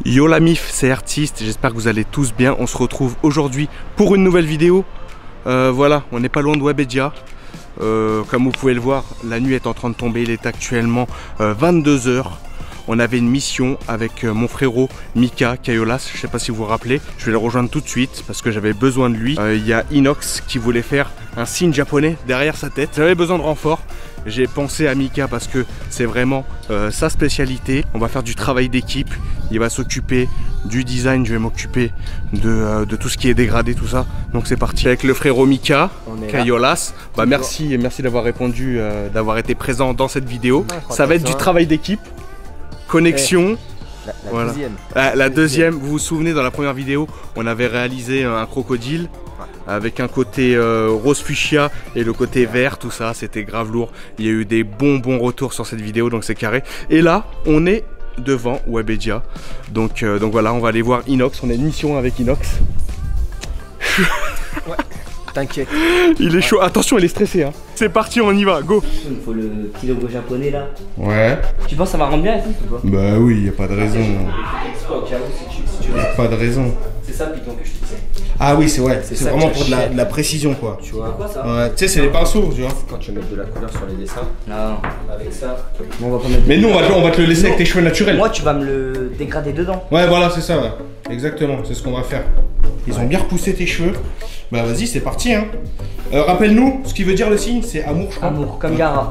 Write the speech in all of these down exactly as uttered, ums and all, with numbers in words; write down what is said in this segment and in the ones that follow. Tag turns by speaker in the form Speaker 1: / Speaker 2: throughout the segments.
Speaker 1: Yo la mif, c'est Artiste, j'espère que vous allez tous bien. On se retrouve aujourd'hui pour une nouvelle vidéo. Euh, voilà, on n'est pas loin de Webedia. Euh, comme vous pouvez le voir, la nuit est en train de tomber, il est actuellement euh, vingt-deux heures. On avait une mission avec euh, mon frérot Mika Kayolas, je sais pas si vous vous rappelez. Je vais le rejoindre tout de suite parce que j'avais besoin de lui. Euh, Il y a Inox qui voulait faire un signe japonais derrière sa tête. J'avais besoin de renfort. J'ai pensé à Mika parce que c'est vraiment euh, sa spécialité. On va faire du travail d'équipe. Il va s'occuper du design, je vais m'occuper de, euh, de tout ce qui est dégradé, tout ça. Donc c'est parti avec le frérot Mika Kayolas. Bah, merci et merci d'avoir répondu, euh, d'avoir été présent dans cette vidéo.
Speaker 2: Ouais,
Speaker 1: ça va être du travail d'équipe, connexion.
Speaker 2: La, la
Speaker 1: voilà.
Speaker 2: deuxième.
Speaker 1: Ah, la deuxième, vous vous souvenez, dans la première vidéo, on avait réalisé un crocodile avec un côté euh, rose fuchsia et le côté vert, tout ça, c'était grave lourd. Il y a eu des bons bons retours sur cette vidéo, donc c'est carré. Et là, on est devant Webedia. Donc, euh, donc voilà, on va aller voir Inox. On a une mission avec Inox.
Speaker 2: Ouais, t'inquiète.
Speaker 1: Il est chaud. Attention, il est stressé. Hein. C'est parti, on y va. Go.
Speaker 3: Il faut le petit logo japonais là.
Speaker 1: Ouais.
Speaker 3: Tu penses que ça va rendre bien et tout ou pas?
Speaker 1: Bah oui, y a pas de raison. Y a pas de raison.
Speaker 3: C'est ça Python que je te disais.
Speaker 1: Ah oui, c'est vrai. C'est
Speaker 2: ça
Speaker 1: vraiment
Speaker 2: que
Speaker 1: pour de la,
Speaker 2: j'achète.
Speaker 1: de la précision, quoi.
Speaker 2: Tu vois,
Speaker 3: Quoi ça?
Speaker 1: Ouais, tu sais, c'est les pinceaux, tu vois.
Speaker 2: quand tu mets de la couleur sur les dessins,
Speaker 3: Non.
Speaker 2: avec ça,
Speaker 3: Bon, on va pas mettre.
Speaker 1: Mais nous, on va, te- on va te le laisser avec tes cheveux naturels.
Speaker 3: Moi, tu vas me le dégrader dedans.
Speaker 1: Ouais, voilà, c'est ça, ouais. Exactement, c'est ce qu'on va faire. Ils ont bien repoussé tes cheveux. Bah vas-y, c'est parti, hein. Euh, Rappelle-nous, ce qui veut dire le signe, c'est amour, je crois.
Speaker 3: Amour, comme Gara.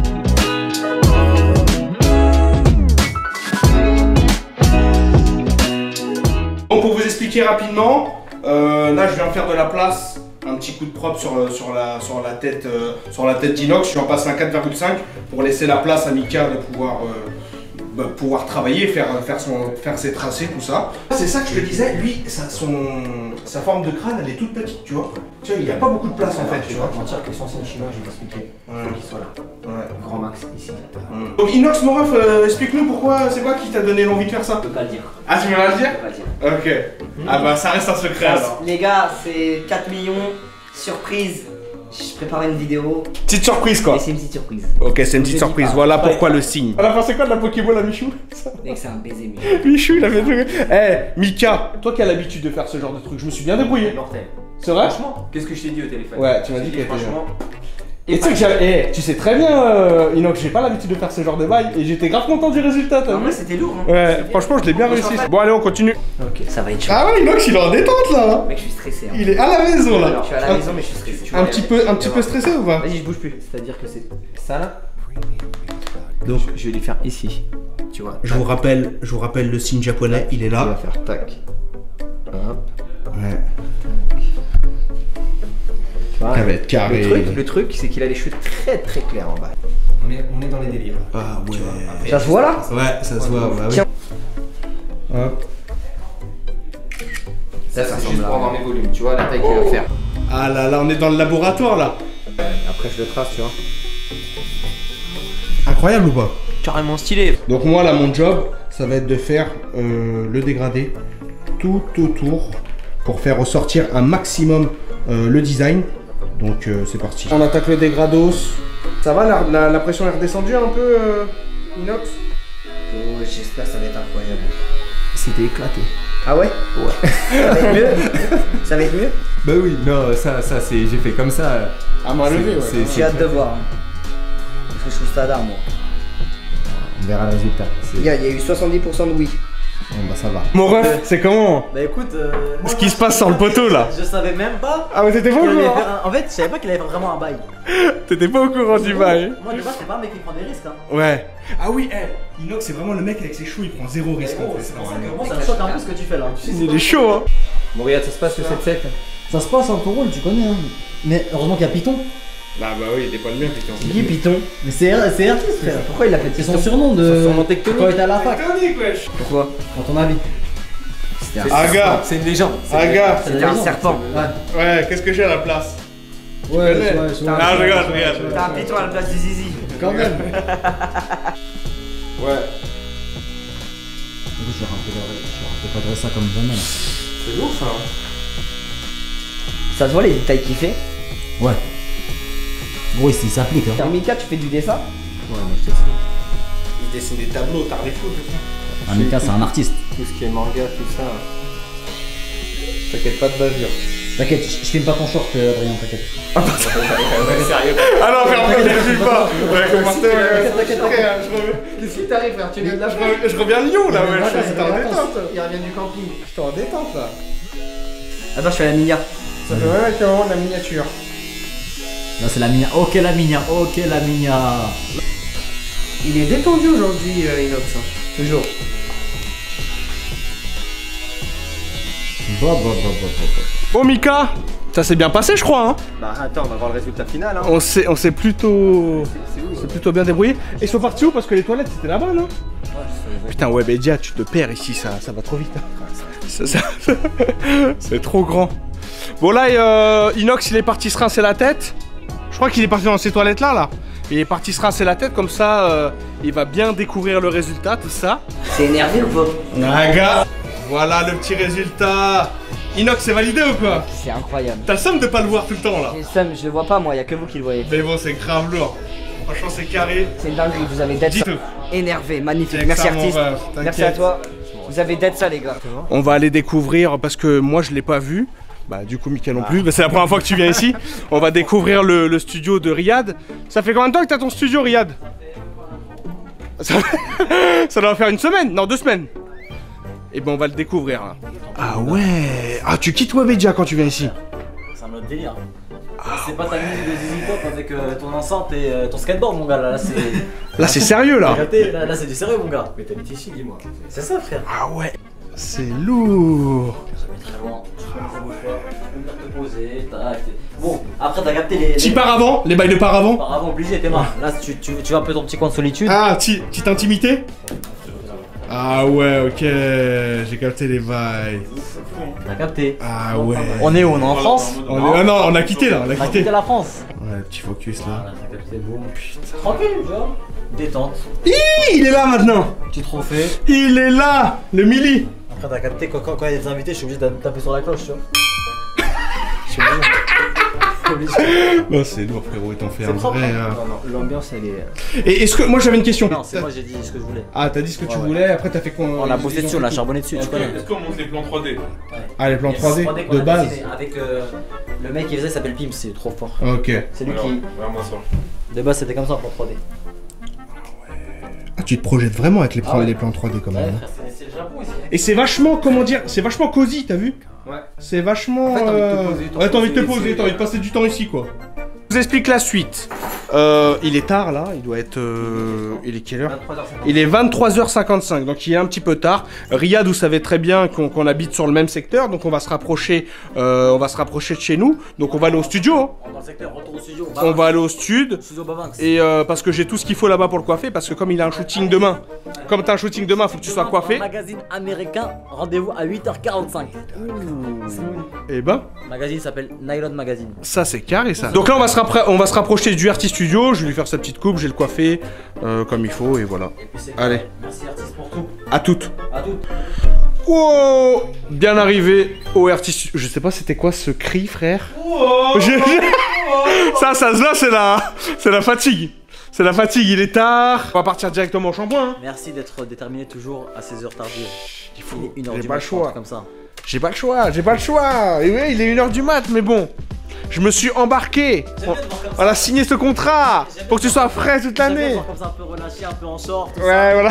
Speaker 1: Bon, pour vous expliquer rapidement, euh, là, je viens faire de la place. Un petit coup de propre sur, euh, sur, la, sur la tête, euh, sur la tête d'Inox. Je lui en passe un quatre virgule cinq pour laisser la place à Mika de pouvoir, euh, bah, pouvoir travailler, faire, faire, son, faire ses tracés, tout ça. C'est ça que je te disais, lui, sa, son, sa forme de crâne, elle est toute petite, tu vois. Tu vois, il n'y a pas beaucoup de place en fait, tu vois.
Speaker 2: mentir que sans scène chinois, je vais t'expliquer.
Speaker 1: Ouais.
Speaker 2: Faut qu'il soit là.
Speaker 1: Ouais.
Speaker 2: Grand max ici.
Speaker 1: Donc Inox, mon ref, euh, explique-nous pourquoi, c'est quoi qui t'a donné l'envie de faire ça?
Speaker 3: Je peux pas le dire.
Speaker 1: Ah, tu veux pas le
Speaker 3: Je
Speaker 1: dire?
Speaker 3: peux pas le dire.
Speaker 1: Ok. Ah bah ça reste un secret alors.
Speaker 3: Les gars, c'est quatre millions. Surprise. Je prépare une vidéo.
Speaker 1: Petite surprise quoi.
Speaker 3: Et c'est une petite surprise.
Speaker 1: Ok, c'est une petite
Speaker 3: Je dis
Speaker 1: surprise,
Speaker 3: pas.
Speaker 1: voilà
Speaker 3: Ouais.
Speaker 1: pourquoi le signe. À la fin, c'est quoi de la Pokéball à Michou?
Speaker 3: Mec, c'est un baiser, mais.
Speaker 1: Michou, il a fait truc. Eh, Mika, toi qui as l'habitude de faire ce genre de truc, je me suis bien débrouillé.
Speaker 2: Mortel.
Speaker 1: C'est vrai?
Speaker 2: Franchement, qu'est-ce que je t'ai dit au téléphone?
Speaker 1: Ouais, tu m'as dit
Speaker 2: Je t'ai
Speaker 1: que t'étais
Speaker 2: franchement.
Speaker 1: Et tu sais que j'avais. Eh, tu sais très bien, euh, Inox, j'ai pas l'habitude de faire ce genre de bail et j'étais grave content du résultat, t'as
Speaker 3: En
Speaker 1: vu?
Speaker 3: vrai, c'était lourd. Hein.
Speaker 1: Ouais, franchement, je l'ai bien réussi. Bon, allez, on continue.
Speaker 3: Ok, ça va être chaud.
Speaker 1: Ah ouais, Inox, il est en détente là.
Speaker 3: Mec, je suis stressé. Hein.
Speaker 1: Il est à la maison là.
Speaker 3: Je suis à la maison, mais je suis stressé.
Speaker 1: Un petit peu, un petit peu stressé ou pas?
Speaker 3: Vas-y, je bouge plus.
Speaker 2: C'est-à-dire que c'est ça là. Donc, je vais les faire ici. Tu vois.
Speaker 1: Je vous rappelle, je vous rappelle le signe japonais, il est
Speaker 2: Tu vas
Speaker 1: là.
Speaker 2: faire tac. Hop.
Speaker 1: Ouais.
Speaker 2: Voilà.
Speaker 1: Ça va être carré.
Speaker 2: Le truc, le truc c'est qu'il a les cheveux très très clairs en bas. On est, on est dans les délires.
Speaker 1: Ah ouais.
Speaker 2: Après,
Speaker 3: Ça se voit là?
Speaker 1: Ouais, ça se voit, ouais.
Speaker 3: Tiens.
Speaker 1: Hop.
Speaker 2: Ça, c'est juste pour avoir mes volumes. Tu vois la taille qu'il va faire.
Speaker 1: Ah là là, on est dans le laboratoire là.
Speaker 2: Après, je le trace, tu vois.
Speaker 1: Incroyable ou pas?
Speaker 3: Carrément stylé.
Speaker 1: Donc moi là, mon job, ça va être de faire euh, le dégradé tout autour pour faire ressortir un maximum euh, le design. Donc euh, c'est parti. On attaque le dégrados. Ça va, la, la, la pression est redescendue un peu, euh, Inox?
Speaker 3: Oh, j'espère que ça va être incroyable.
Speaker 2: C'était éclaté.
Speaker 3: Ah ouais?
Speaker 2: Ouais.
Speaker 3: Ça va être mieux? Ça va être mieux?
Speaker 2: Bah oui, non, ça, ça c'est, j'ai fait comme ça.
Speaker 1: À main levée, ouais.
Speaker 2: c'est-
Speaker 3: J'ai hâte de voir. Hein. Parce que je trouve ça d'art, moi.
Speaker 2: On verra le résultat.
Speaker 3: Les gars, il y a eu soixante-dix pour cent de oui.
Speaker 1: Bon bah ça va. Mon ref, c'est comment?
Speaker 4: Bah écoute, euh, moi,
Speaker 1: Ce qui
Speaker 4: moi,
Speaker 1: se passe sur le poteau là.
Speaker 4: Je savais même pas.
Speaker 1: Ah mais t'étais pas au
Speaker 4: qu'il allait
Speaker 1: courant?
Speaker 4: faire un- En fait, je savais pas qu'il allait faire vraiment un bail.
Speaker 1: T'étais pas au courant du bail?
Speaker 4: Moi de base, c'est pas un mec qui prend des risques. Hein.
Speaker 1: Ouais. Ah oui, eh, Inox c'est vraiment le mec avec ses choux, il prend zéro risque en fait.
Speaker 4: C'est pour ça que moi, ça me choque un peu ce que tu fais là. Tu sais,
Speaker 1: Il est chaud hein.
Speaker 2: Bon, regarde, ça se passe le sept sept.
Speaker 4: Ça se passe un ton rôle, tu connais. Hein. Mais heureusement qu'il y a Python.
Speaker 1: Bah bah oui, il est pas le mien Python.
Speaker 4: C'est qui Python? Mais c'est c'est artiste, frère.
Speaker 3: Pourquoi il l'appelle
Speaker 4: C'est son
Speaker 3: Python?
Speaker 4: surnom de.
Speaker 2: Son surnom tectonique.
Speaker 4: Quand il était à la fac.
Speaker 1: Tectonique wesh.
Speaker 3: Pourquoi?
Speaker 4: Quand on habite.
Speaker 2: C'était
Speaker 1: Aga.
Speaker 2: C'est une légende.
Speaker 1: Aga.
Speaker 3: C'était un serpent.
Speaker 4: Ouais.
Speaker 1: Ouais, qu'est-ce que j'ai à la place?
Speaker 4: Ouais,
Speaker 1: connais?
Speaker 4: ouais, ouais.
Speaker 1: Ah je regarde, je regarde.
Speaker 3: T'as un Python à la place du zizi.
Speaker 4: Quand même.
Speaker 1: Ouais.
Speaker 4: Je vais recadrer ça comme jamais là.
Speaker 2: C'est lourd ça. Hein.
Speaker 3: Ça se voit les détails qu'il fait?
Speaker 4: Ouais. Gros, il s'applique. Hein.
Speaker 3: Mika, tu fais du dessin?
Speaker 2: Ouais, moi je te sais.
Speaker 1: Il dessine des tableaux, t'as des fous, tout ça.
Speaker 4: Un Mika, c'est un artiste.
Speaker 2: Tout ce qui est manga, tout ça. T'inquiète pas de bavure.
Speaker 4: T'inquiète, je je filme pas ton short, euh, Adrien, t'inquiète.
Speaker 2: Sérieux.
Speaker 1: Ah non, faire pas, je filme pas. Ouais, commencez.
Speaker 2: T'inquiète, qu'est-ce qui t'arrive, frère? Tu viens de la France?
Speaker 1: Je reviens à Lyon là, ouais. J'étais en
Speaker 2: Il
Speaker 1: détente.
Speaker 2: Il revient du camping.
Speaker 1: J'étais en détente là.
Speaker 3: Attends, je fais la minia.
Speaker 1: Ça fait vraiment carrément de la miniature.
Speaker 4: Là, c'est la Minia. Ok, la Minia. Ok, la Minia.
Speaker 2: Il est détendu aujourd'hui, euh, Inox. Hein. Toujours.
Speaker 4: Bah, bah, bah, bah, bah, bah.
Speaker 1: Bon Mika, ça s'est bien passé je crois hein.
Speaker 2: Bah attends, on va voir le résultat final. Hein.
Speaker 1: On s'est on s'est plutôt
Speaker 2: C'est où?
Speaker 1: c'est plutôt bien débrouillé. Et ils sont partis où parce que les toilettes c'était là-bas non? Putain Webedia, tu te perds ici, ça, ça va trop vite. Hein. Ça- ça- C'est trop grand. Bon là euh, Inox il est parti se rincer la tête. Je crois qu'il est parti dans ces toilettes là là. Il est parti se rincer la tête comme ça euh, il va bien découvrir le résultat tout ça.
Speaker 3: C'est énervé ou pas?
Speaker 1: Naga. Voilà le petit résultat. Inox c'est validé ou quoi?
Speaker 3: C'est incroyable.
Speaker 1: T'as le seum de pas le voir tout le temps là.
Speaker 3: J'ai le seum, je le vois pas moi, y a que vous qui le voyez.
Speaker 1: Mais bon c'est grave lourd. Franchement c'est carré.
Speaker 3: C'est une dinguerie, vous avez dead ça.
Speaker 1: Dis-le.
Speaker 3: Énervé, magnifique.
Speaker 1: C'est
Speaker 3: Merci
Speaker 1: ça, mon
Speaker 3: artiste.
Speaker 1: rêve,
Speaker 3: Merci
Speaker 1: t'inquiète.
Speaker 3: à toi. Vous avez dead ça les gars.
Speaker 1: On va aller découvrir parce que moi je l'ai pas vu. Bah du coup Mika non plus, bah, c'est la première fois que tu viens ici. On va découvrir le, le studio de Riyad. Ça fait combien de temps que t'as ton studio Riyad? Ça... Ça doit faire une semaine, non deux semaines. Et ben on va le découvrir là. Ah ouais. Ah tu quittes Webedia quand tu viens ici.
Speaker 5: C'est un autre délire. C'est pas ta musique de Zizi Top avec euh, ton enceinte et euh, ton skateboard, mon gars. Là, là c'est.
Speaker 1: Là c'est sérieux là.
Speaker 5: Regardez, Là, là c'est du sérieux, mon gars. Mais t'habites ici, dis-moi. C'est ça, frère.
Speaker 1: Ah ouais. C'est lourd.
Speaker 5: Très loin. Tu peux venir te poser. tac. Bon, après, t'as capté les.
Speaker 1: Petit
Speaker 5: les...
Speaker 1: paravent, les bails de paravent.
Speaker 5: Paravent obligé, t'es marre. Là, tu, tu, tu vas un peu ton petit coin de solitude.
Speaker 1: Ah, ti- petite intimité. Ah ouais, ok, j'ai capté les bails.
Speaker 5: T'as capté.
Speaker 1: Ah ouais.
Speaker 5: On est où? On est en France?
Speaker 1: On est... Ah non, on a quitté là, on a
Speaker 5: On a
Speaker 1: quitté.
Speaker 5: quitté la France.
Speaker 1: Ouais, petit focus là.
Speaker 5: Voilà, t'as capté, boum. Tranquille, tu vois. Détente.
Speaker 1: Il est là maintenant.
Speaker 5: Petit trophée.
Speaker 1: Il est là, le Mili.
Speaker 5: Après, t'as capté, quand, quand, quand il y a des invités, je suis obligé de taper sur la cloche, tu vois. Je suis obligé. Je suis obligé.
Speaker 1: Non, c'est lourd frérot, il t'en fait
Speaker 5: C'est
Speaker 1: un
Speaker 5: propre,
Speaker 1: vrai.
Speaker 5: hein.
Speaker 1: euh.
Speaker 2: Non, non, l'ambiance elle est.
Speaker 1: Et est-ce que moi j'avais une question.
Speaker 5: Non, c'est moi j'ai dit ce que je voulais.
Speaker 1: Ah, t'as dit ce que tu
Speaker 5: Ouais, ouais.
Speaker 1: voulais, après t'as fait quoi?
Speaker 5: On a bossé dessus, on a charbonné dessus, tu connais.
Speaker 6: Est-ce qu'on monte les plans trois D?
Speaker 1: Ah, les plans trois D
Speaker 5: qu'on
Speaker 1: de
Speaker 5: a
Speaker 1: base.
Speaker 5: dessiné Avec euh, le mec qui faisait, il s'appelle Pim, c'est trop fort.
Speaker 1: Ok.
Speaker 5: C'est lui
Speaker 6: Alors,
Speaker 5: qui.
Speaker 6: regarde-moi ça.
Speaker 5: De base, c'était comme ça pour trois D.
Speaker 1: Ah, tu te projettes vraiment avec les plans,
Speaker 5: Ah ouais.
Speaker 1: les plans trois D quand
Speaker 5: Ouais,
Speaker 1: même. hein.
Speaker 5: frère, c'est- c'est le Japon ici.
Speaker 1: Et c'est vachement, comment dire, c'est vachement cosy, t'as vu?
Speaker 2: Ouais.
Speaker 1: C'est vachement.
Speaker 2: En fait, t'as envie de te
Speaker 1: euh,
Speaker 2: poser, t'as
Speaker 1: Ouais, t'as envie de te
Speaker 2: envie de
Speaker 1: poser,
Speaker 2: poser,
Speaker 1: t'as envie de passer du temps ici quoi. Je vous explique la suite. Euh, il est tard là, il doit être. euh, Il est quelle heure?
Speaker 2: vingt-trois heures cinquante.
Speaker 1: Il est vingt-trois heures cinquante-cinq, donc il est un petit peu tard. Riyad, vous savez très bien qu'on qu'on habite sur le même secteur, donc on va se rapprocher, euh, on va se rapprocher de chez nous. Donc on va aller au studio. Hein.
Speaker 5: On est dans le secteur, retour au studio.
Speaker 1: On va aller au stud.
Speaker 5: Studio Bavinx.
Speaker 1: Et euh, parce que j'ai tout ce qu'il faut là-bas pour le coiffer, parce que comme il a un shooting demain, comme t'as un shooting demain, faut que tu sois coiffé.
Speaker 5: Magazine américain, rendez-vous à huit heures quarante-cinq.
Speaker 1: Et ben,
Speaker 5: Le magazine s'appelle Nylon Magazine.
Speaker 1: ça c'est carré ça. Donc là on va se, rappra- on va se rapprocher du Artist Studio, je vais lui faire sa petite coupe, je vais le coiffer euh, comme il faut et voilà.
Speaker 5: Et puis c'est
Speaker 1: Allez.
Speaker 5: Merci artiste pour tout.
Speaker 1: À toutes.
Speaker 5: À tout.
Speaker 1: Wow, bien arrivé au Artist Studio. Je sais pas c'était quoi ce cri frère. Je- je- Ça, ça se voit, c'est la, c'est la fatigue. C'est la fatigue, il est tard. On va partir directement au shampoing. Hein.
Speaker 5: Merci d'être déterminé toujours à ces heures tardives.
Speaker 1: Il faut,
Speaker 5: Il est une heure
Speaker 1: j'ai
Speaker 5: du
Speaker 1: pas le
Speaker 5: matin, un
Speaker 1: choix.
Speaker 5: truc comme ça.
Speaker 1: J'ai pas le choix, j'ai pas le choix. Et oui, il est une heure du mat, mais bon. Je me suis embarqué.
Speaker 5: J'aime
Speaker 1: On,
Speaker 5: bien te voir comme
Speaker 1: on a
Speaker 5: ça.
Speaker 1: signé ce contrat. Faut que tu sois frais toute
Speaker 5: J'aime bien te
Speaker 1: l'année.
Speaker 5: voir comme ça, un peu relâché, un peu en short. tout
Speaker 1: Ouais, voilà.
Speaker 5: ça.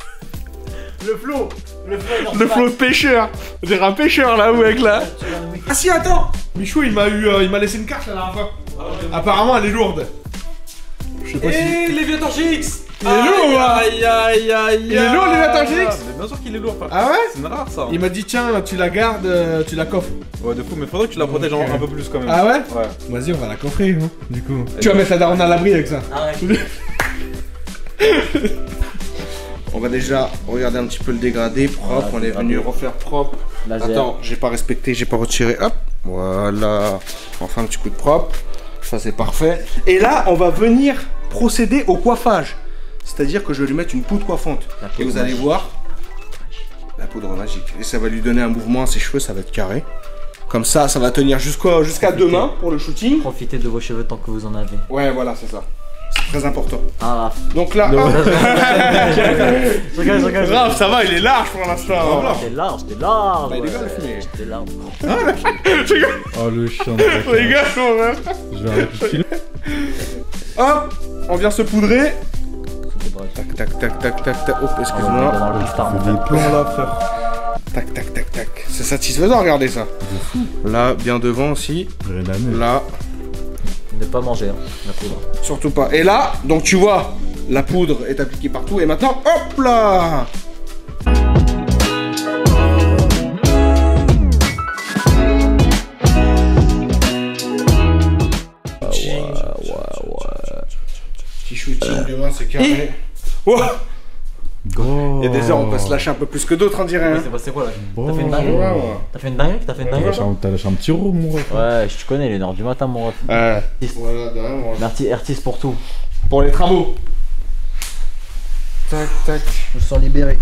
Speaker 5: Le flow. Le flow, est
Speaker 1: Le flot de pêcheur. J'ai un pêcheur là, mec là. Ah si, attends. Michou, il m'a eu, euh, il m'a laissé une carte la dernière fois. Apparemment, elle est lourde. Je sais pas si.
Speaker 6: Et les Vietnam G X!
Speaker 1: Il est lourd, hein.
Speaker 6: Aïe aïe aïe!
Speaker 1: Il est lourd, les Vietnam G X?
Speaker 6: Mais bien sûr qu'il est lourd, frère.
Speaker 1: Ah ouais?
Speaker 6: C'est rare ça.
Speaker 1: Il m'a dit tiens, tu la gardes, euh, tu la coffres.
Speaker 6: Ouais, de fou, mais faudrait que tu la protèges
Speaker 1: Ok.
Speaker 6: un peu plus quand même.
Speaker 1: Ah ouais?
Speaker 6: Ouais.
Speaker 1: Vas-y, on va la coffrer, hein, du coup. Tu vas mettre la daronne à l'abri avec ça.
Speaker 5: Arrête.
Speaker 1: On va déjà regarder un petit peu le dégradé propre.
Speaker 5: Voilà,
Speaker 1: On est venu refaire propre.
Speaker 5: Là, j'ai-
Speaker 1: Attends, j'ai pas respecté, j'ai pas retiré. Hop, voilà. Enfin, un petit coup de propre. Ça, c'est parfait. Et là, on va venir procéder au coiffage. C'est-à-dire que je vais lui mettre une poudre coiffante.
Speaker 5: La
Speaker 1: Et
Speaker 5: poudre
Speaker 1: vous allez
Speaker 5: magique.
Speaker 1: voir la poudre magique. Et ça va lui donner un mouvement à ses cheveux, ça va être carré. Comme ça, ça va tenir jusqu'à jusqu'à demain pour le shooting.
Speaker 5: Profitez de vos cheveux tant que vous en avez.
Speaker 1: Ouais, voilà, c'est ça. Très important.
Speaker 2: Ah, Raph.
Speaker 1: Donc là,
Speaker 5: Non,
Speaker 1: hop.
Speaker 5: je regarde, je regarde.
Speaker 1: Raph, ça va, il est large pour l'instant. hein.
Speaker 2: T'es large, t'es large.
Speaker 1: Bah, il est
Speaker 2: ouais.
Speaker 1: bien, le fumier.
Speaker 2: T'es large.
Speaker 1: Je rigole,
Speaker 7: Oh le chien de
Speaker 1: je rigole, mon frère.
Speaker 7: Je vais arrêter de filmer.
Speaker 1: Hop, on vient se poudrer.
Speaker 2: C'était bref.
Speaker 1: Tac, tac, tac, tac, tac, tac. Oh,
Speaker 2: Ah ouais,
Speaker 1: excuse-moi.
Speaker 2: dans le star,
Speaker 7: Fais des plans là, frère.
Speaker 1: Tac, tac, tac, tac. C'est satisfaisant, regardez ça. Là, bien devant aussi.
Speaker 7: Rien à mettre.
Speaker 1: Là,
Speaker 2: Ne pas manger, hein, la poudre.
Speaker 1: surtout pas. Et là, donc tu vois, la poudre est appliquée partout. Et maintenant, hop là. Petit shooting demain, c'est carré. Oh,
Speaker 7: Oh.
Speaker 1: il y a des heures, on peut se lâcher un peu plus que d'autres, on dirait.
Speaker 2: Oui,
Speaker 1: hein.
Speaker 2: c'est passé quoi là
Speaker 7: Bon.
Speaker 2: T'as fait une
Speaker 1: Ouais,
Speaker 2: dinguerie
Speaker 1: ouais.
Speaker 2: T'as fait une dinguerie T'as fait une
Speaker 7: T'as
Speaker 2: dinguerie
Speaker 7: lâché un- t'as lâché un petit rôle, mon ref.
Speaker 2: Ouais, je te connais, il est une heure du matin, mon ref.
Speaker 1: Ouais.
Speaker 2: Artiste.
Speaker 1: Voilà, de rien, on va-
Speaker 2: Merci, artiste pour tout.
Speaker 1: Pour les travaux. Tac, tac.
Speaker 4: Je me sens libéré.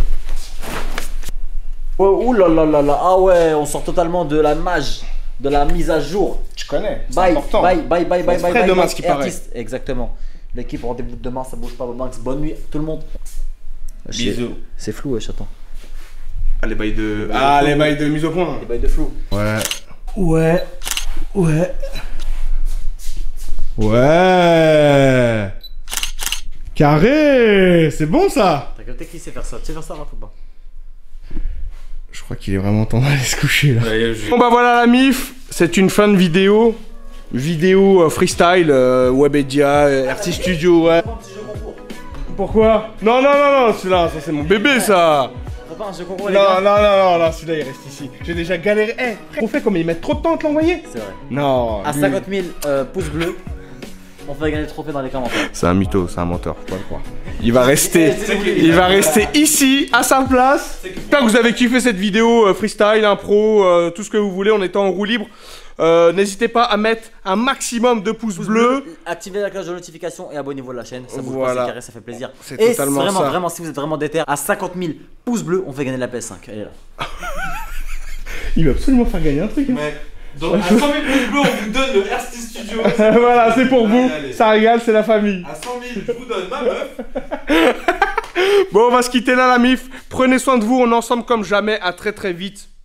Speaker 2: Oh, ouh là là là là, ah ouais, on sort totalement de la mage, de la mise à jour.
Speaker 1: Je connais, c'est
Speaker 2: Bye,
Speaker 1: important.
Speaker 2: bye, bye, bye, bye,
Speaker 1: se
Speaker 2: bye,
Speaker 1: ferait
Speaker 2: bye,
Speaker 1: demain,
Speaker 2: bye,
Speaker 1: ce qui paraît.
Speaker 2: artiste. Exactement. L'équipe, rendez-vous demain, ça bouge pas, Max. Bonne nuit, tout le monde.
Speaker 1: Bisous.
Speaker 2: C'est flou, ouais, j'attends.
Speaker 1: Ah, les bails de... Ah, les bails de mise au point.
Speaker 2: Les bails de flou.
Speaker 1: Ouais.
Speaker 4: Ouais. Ouais.
Speaker 7: Ouais. Carré. C'est bon ça.
Speaker 2: T'as capté qui sait faire ça? Tu sais faire ça, Raph, ou pas?
Speaker 1: Je crois qu'il est vraiment temps d'aller se coucher là. Bon bah voilà la mif, c'est une fin de vidéo. Vidéo euh, freestyle, euh, Webedia, euh, R T Studio, ouais. Pourquoi? Non, non, non, non, celui-là, ça c'est mon bébé ça.
Speaker 2: Pas un jeu concours,
Speaker 1: Non, non, non, non, non, celui-là il reste ici. J'ai déjà galéré. Eh, frère, on fait comme ils mettent trop de temps à te l'envoyer.
Speaker 2: C'est vrai.
Speaker 1: Non.
Speaker 2: À
Speaker 1: lui-
Speaker 2: cinquante mille euh, pouces bleus, on fait gagner le trophée dans les commentaires.
Speaker 1: C'est un mytho, c'est un menteur, faut pas le croire. Il va rester, il va rester ici, à sa place. J'espère que vous avez kiffé cette vidéo euh, freestyle, impro, euh, tout ce que vous voulez, on était en roue libre. Euh, N'hésitez pas à mettre un maximum de pouces bleus.
Speaker 2: Activez la cloche de notification et abonnez-vous à la chaîne. Ça bouge
Speaker 1: Voilà.
Speaker 2: pas, c'est carré, ça fait plaisir.
Speaker 1: C'est
Speaker 2: Et
Speaker 1: totalement
Speaker 2: vraiment,
Speaker 1: ça.
Speaker 2: vraiment, si vous êtes vraiment déter, à cinquante mille pouces bleus, on fait gagner la P S cinq. Elle est là.
Speaker 1: Il va absolument faire gagner un truc. hein.
Speaker 6: Mais donc à cent mille pouces bleus, on vous donne le R T Studio.
Speaker 1: Voilà, c'est pour vous.
Speaker 6: Allez, allez.
Speaker 1: Ça régale, c'est la famille.
Speaker 6: À cent mille, je vous donne ma meuf.
Speaker 1: Bon, on va se quitter là, la mif. Prenez soin de vous, on est ensemble comme jamais. À très très vite.